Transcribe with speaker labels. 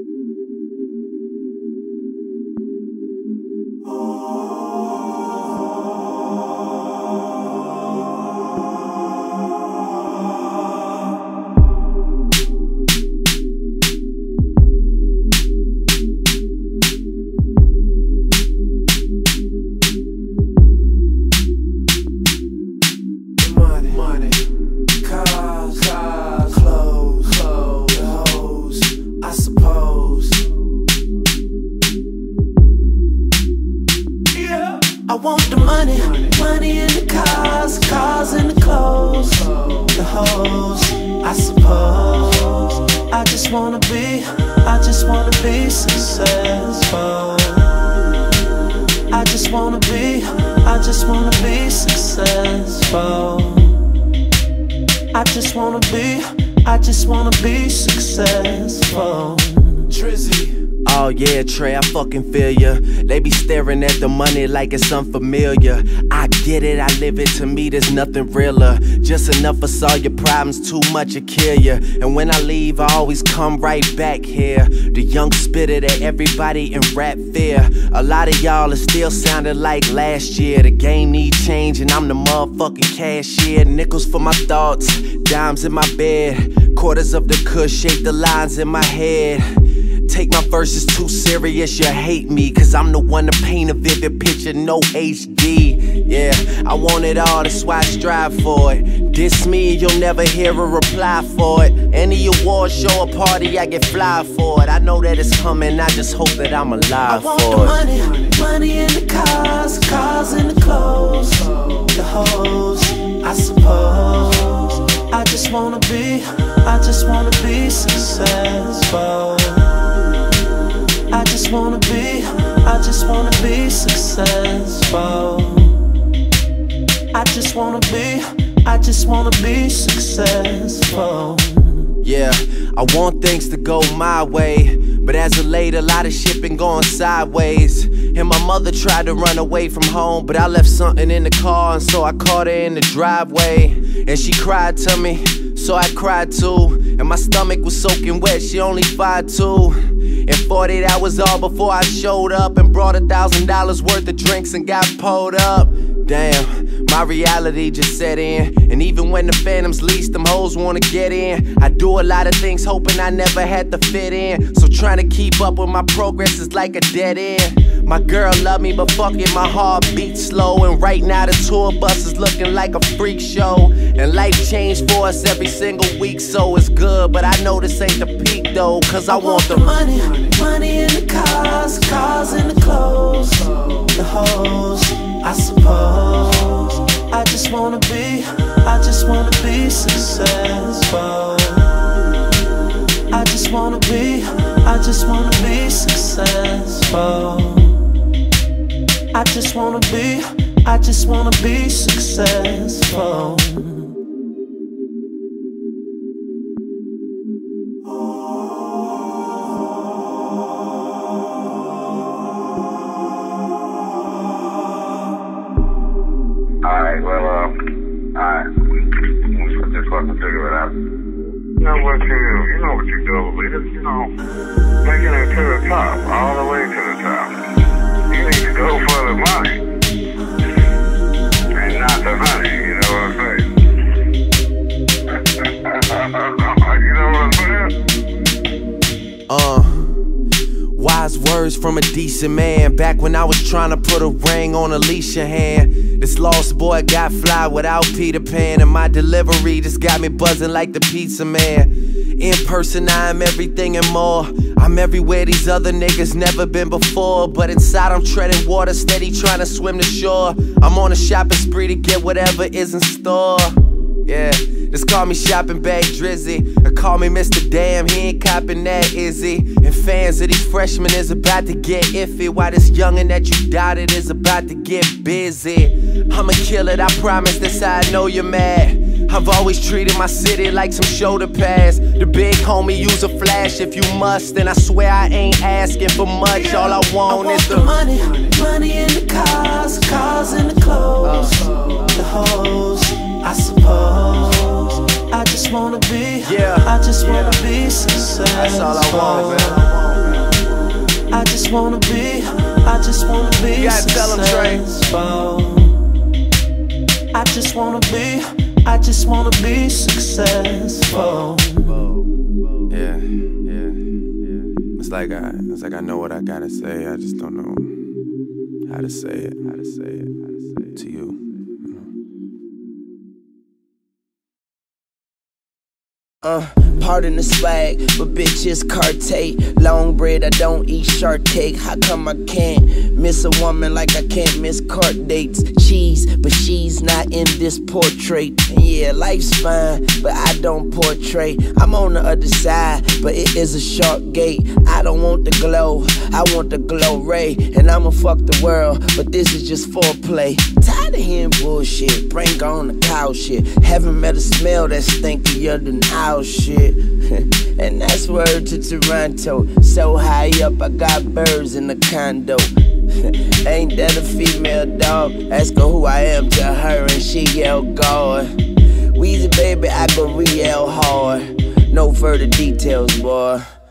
Speaker 1: I want the money, money in the cars, cars in the clothes, the hoes, I suppose. I just wanna be successful. I just wanna be successful. I just wanna be successful.
Speaker 2: Drizzy. Oh yeah, Trey, I fucking feel ya. They be staring at the money like it's unfamiliar. I get it, I live it, to me there's nothing realer. Just enough for solve your problems, too much to kill ya. And when I leave, I always come right back here. The young spitter that everybody in rap fear. A lot of y'all are still sounding like last year. The game need change and I'm the motherfucking cashier. Nickels for my thoughts, dimes in my bed. Quarters of the kush shape the lines in my head. Take my verses too serious, you hate me, cause I'm the one to paint a vivid picture, no HD. Yeah, I want it all, that's why I strive for it. Diss me, you'll never hear a reply for it. Any award show or party, I get fly for it. I know that it's coming, I just hope that I'm alive for it.
Speaker 1: I want the money in the cars, cars in the clothes, the hoes, I suppose. I just wanna be successful. I just wanna be successful. I just wanna be successful.
Speaker 2: Yeah, I want things to go my way, but as of late, a lot of shit been going sideways. And my mother tried to run away from home, but I left something in the car, and so I caught her in the driveway. And she cried to me, so I cried too. And my stomach was soaking wet, she only 5'2". And 48 hours all before I showed up and brought $1,000 worth of drinks and got pulled up. Damn, my reality just set in. And even when the phantoms lease, them hoes wanna get in. I do a lot of things hoping I never had to fit in. So trying to keep up with my progress is like a dead end. My girl love me, but fuck it, my heart beats slow. And right now the tour bus is looking like a freak show. And life changed for us every single week, so it's good. But I know this ain't the peak though, cause I want the
Speaker 1: money, money in the cars, cars in the clothes, the hoes, I suppose. I just wanna be successful. I just wanna be successful. I just wanna be successful.
Speaker 3: Alright, let's just fucking figure it out. You know what you do, leaders, making it to the top, all the way to the top. You need to go for the money, and not the honey, you know what I'm saying? You know what I'm saying?
Speaker 2: Wise words from a decent man. Back when I was trying to put a ring on Alicia's hand. This lost boy got fly without Peter Pan. And my delivery just got me buzzing like the pizza man. In person I am everything and more. I'm everywhere these other niggas never been before. But inside I'm treading water, steady trying to swim to shore. I'm on a shopping spree to get whatever is in store. Yeah, just call me shopping bag Drizzy, or call me Mr. Damn, he ain't copping that, is he? And fans of these freshmen is about to get iffy, while this youngin' that you doubted is about to get busy. I'ma kill it, I promise, that's how I know you're mad. I've always treated my city like some shoulder pads. The big homie use a flash if you must, and I swear I ain't asking for much. All I want is the
Speaker 1: money, money in the cars, cars in the clothes, the hoes, I suppose. I just wanna be successful.
Speaker 2: That's all I want, man.
Speaker 1: I just wanna be
Speaker 2: You gotta tell 'em, Trey.
Speaker 1: successful. I just wanna be successful.
Speaker 2: Yeah. It's like I know what I gotta say. I just don't know how to say it to you.
Speaker 4: Pardon the swag, but bitch it's Cartier. Long bread, I don't eat shark cake. How come I can't miss a woman like I can't miss court dates? Cheese, but she's not in this portrait. And yeah, life's fine, but I don't portray. I'm on the other side, but it is a short gate. I don't want the glow, I want the glow ray. And I'ma fuck the world, but this is just foreplay. Tired of hearing bullshit, bring on the cow shit. Haven't met a smell that's stinkier than our shit. And that's word to Toronto. So high up, I got birds in the condo. Ain't that a female dog? Ask her who I am to her and she yell God. Weezy baby, I go real hard. No further details, boy.